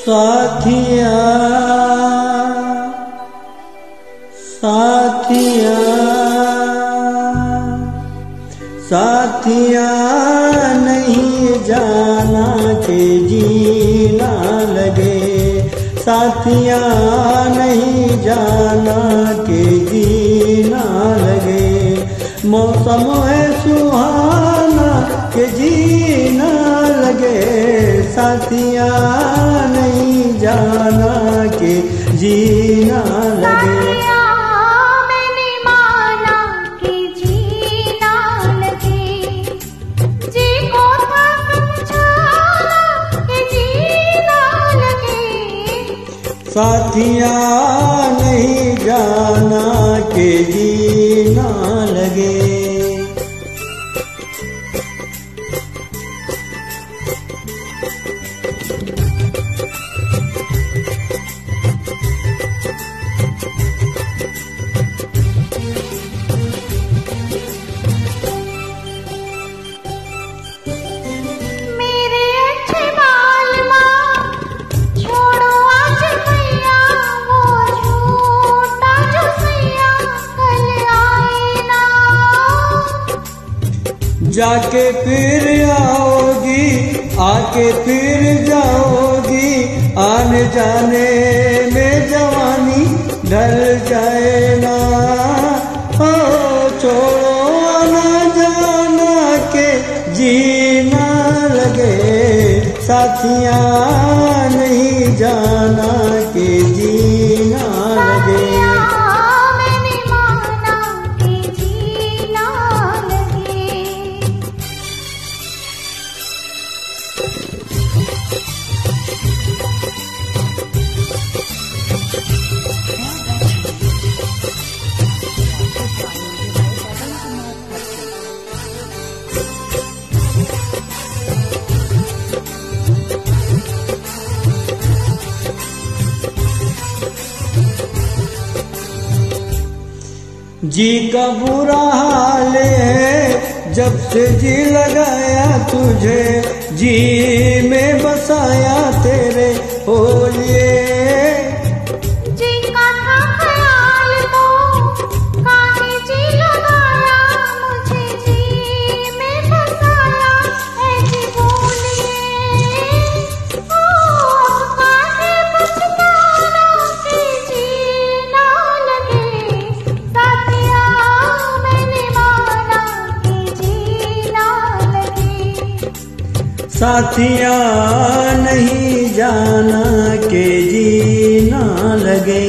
साथिया साथिया साथिया नहीं जाना के जीना लगे, साथिया नहीं जाना के जीना लगे। मौसम है सुहाना के जीना लगे, साथिया नहीं जाना के जीना लगे। साथिया नहीं जाना के जीना लगे। जाके फिर आओगी, आके फिर जाओगी, आने जाने में जवानी ढल जाए ना। ओ छोड़ो आना जाना के जीना लगे, साथिया नहीं जाना के जीना लगे। जी का बुरा हाल है जब से जी लगाया तुझे, जी में बसाया तेरे हो लिए। जी का था ख्याल तो काहे जी लगाया मुझे, जी में बसाया है जी बोलिए। ओ काहे बचताना के जीना लगे, साथिया मैंने माना के जीना लगे। साथिया नहीं जाना के जीना लगे।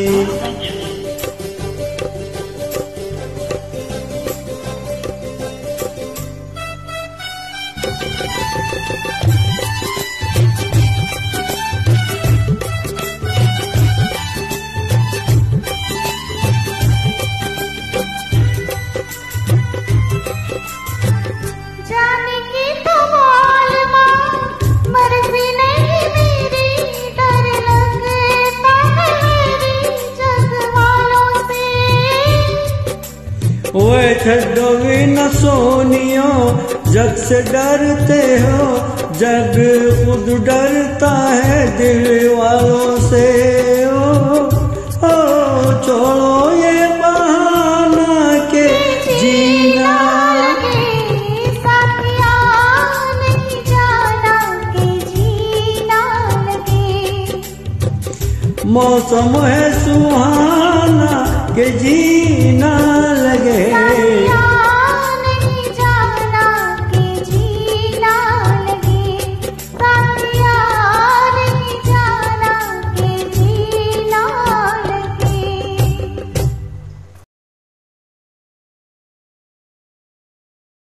जाने की तो मालूम मर्जी नहीं मेरी, डर लगता है मेरी जग वालों से। ओए छड्डो भी न सोनियो, जग से डरते हो, जग खुद डरता है दिल वालों से। ओ छोड़ो ये बहाना के जीना लगे, साथिया नहीं जाना के जीना लगे। मौसम है सुहाना के जीना लगे।